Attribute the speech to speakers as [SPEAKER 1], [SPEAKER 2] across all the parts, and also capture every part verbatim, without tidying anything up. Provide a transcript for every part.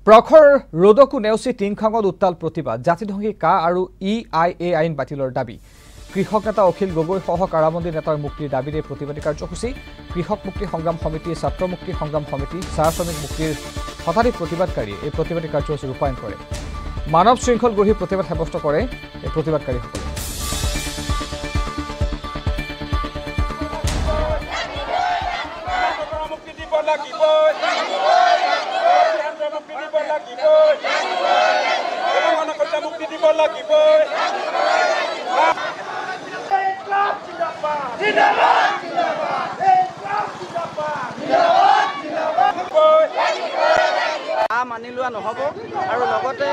[SPEAKER 1] প্ৰখৰ ৰ'দকো নেওচি টিংখাঙত উত্তাল প্ৰতিবাদ জাতিধ্বংসী কা আৰু ই আই এ আইন বাতিলৰ দাবী কৃষক নেতা অখিল গগৈ সহ কাৰাবন্দী নেতাৰ মুক্তিৰ দাবীৰে প্ৰতিবাদী কাৰ্যসূচী কৃষক মুক্তি সংগ্ৰাম সমিতি ছাত্ৰ মুক্তি সংগ্ৰাম সমিতি চাহ শ্ৰমিক মুক্তিৰ শতাধিক প্ৰতিবাদকাৰীয়ে এই প্ৰতিবাদী কাৰ্যসূচী ৰূপায়ণ কৰে মানৱ শৃংখল গঢ়ি প্ৰতিবাদ সাব্যস্ত কৰে এই প্ৰতিবাদকাৰীসকলে
[SPEAKER 2] মানি লোৱা নহ'ব আৰু লগতে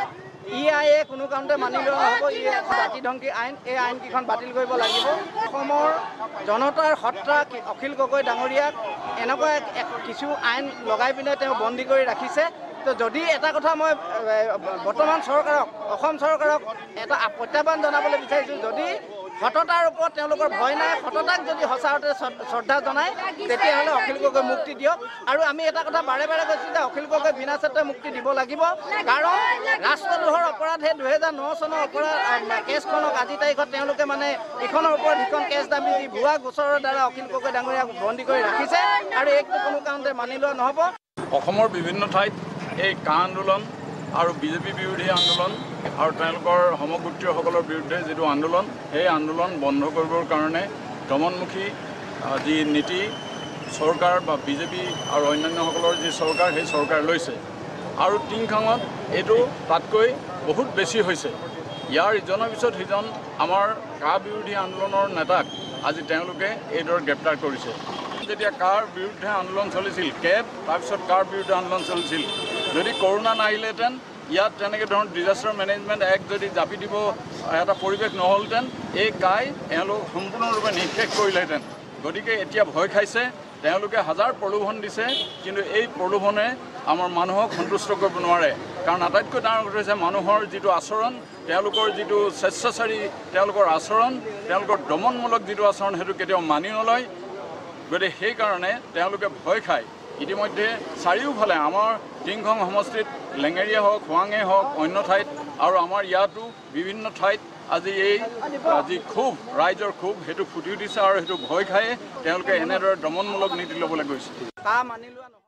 [SPEAKER 2] ই আই এ কোনো কাৰণতে মানি লোৱা নহ'ব ই জাতিধ্বংসী আইন এই আইনকেইখন বাতিল কৰিব লাগিব অসমৰ জনতাৰ সত্ৰা অখিল গগৈ ডাঙৰীয়াক এনেকুৱা কিছু আইন লগাই পিনে তেওঁ বন্দী কৰি ৰাখিছে তো যদি এটা কথা মই বৰ্তমান চৰকাৰক অসম চৰকাৰক এটা প্ৰত্যাহ্বান জনাবলৈ বিচাৰিছোঁ যদি সততাৰ ওপৰত তেওঁলোকৰ ভয় নাই সততাক যদি সঁচা অৰ্থে শ্ৰদ্ধা জনায় তেতিয়াহ'লে অখিল গগৈ মুক্তি দিয়ক আৰু আমি এটা কথা বাৰে বাৰে কৈছোঁ যে অখিল গগৈ বিনা স্বাৰ্থে মুক্তি দিব লাগিব কাৰণ ৰাষ্ট্ৰদ্ৰোহৰ অপৰাধে দুহেজাৰ ন চনৰ অপৰাধ কেছখনক আজি তাৰিখত তেওঁলোকে মানে ইখনৰ ওপৰত সিখন কেছ দাবী দি ভুৱা গোচৰৰ দ্বাৰা অখিল গগৈ ডাঙৰীয়াক বন্দী কৰি ৰাখিছে আৰু এইটো কোনো কাৰণতে মানি লোৱা নহ'ব
[SPEAKER 3] অসমৰ বিভিন্ন ঠাইত এই কা আন্দোলন আৰু বিজেপি বিৰোধী আন্দোলন আৰু তেওঁলোকৰ সমগোত্ৰীয়সকলৰ বিৰুদ্ধে যিটো আন্দোলন সেই আন্দোলন বন্ধ কৰিবৰ কাৰণে দমনমুখী যি নীতি চৰকাৰ বা বিজেপি আৰু অন্যান্যসকলৰ যি চৰকাৰ সেই চৰকাৰে লৈছে আৰু টিংখাঙত এইটো তাতকৈ বহুত বেছি হৈছে ইয়াৰ ইজনৰ পিছত সিজন আমাৰ কা বিৰোধী আন্দোলনৰ নেতাক আজি তেওঁলোকে এইদৰে গ্ৰেপ্তাৰ কৰিছে যেতিয়া কাৰ বিৰুদ্ধে আন্দোলন চলিছিল কেব তাৰপিছত কাৰ বিৰুদ্ধে আন্দোলন চলিছিল যদি কৰোণা নাহিলেহেঁতেন ইয়াত তেনেকৈ ধৰণৰ ডিজাষ্টাৰ মেনেজমেণ্ট এক্ট যদি জাপি দিব এটা পৰিৱেশ নহ'লহেঁতেন এই কাই এওঁলোক সম্পূৰ্ণৰূপে নিষেধ কৰিলেহেঁতেন গতিকে এতিয়া ভয় খাইছে তেওঁলোকে হাজাৰ প্ৰলোভন দিছে কিন্তু এই প্ৰলোভনে আমাৰ মানুহক সন্তুষ্ট কৰিব নোৱাৰে কাৰণ আটাইতকৈ ডাঙৰ কথা হৈছে মানুহৰ যিটো আচৰণ তেওঁলোকৰ যিটো স্বেচ্ছাচাৰী তেওঁলোকৰ আচৰণ তেওঁলোকৰ দমনমূলক যিটো আচৰণ সেইটো কেতিয়াও মানি নলয় গতিকে সেইকাৰণে তেওঁলোকে ভয় খায় ইতিমধ্যে চাৰিওফালে আমাৰ টিংখাং সমষ্টিত লেঙেৰীয়া হওক খোৱাঙে হওক অন্য ঠাইত আৰু আমাৰ ইয়াতো বিভিন্ন ঠাইত আজি এই যি ক্ষোভ ৰাইজৰ ক্ষোভ সেইটো ফুটি উঠিছে আৰু সেইটো ভয় খায়ে তেওঁলোকে এনেদৰে দমনমূলক নীতি ল'বলৈ গৈছে
[SPEAKER 2] কা মানি লোৱা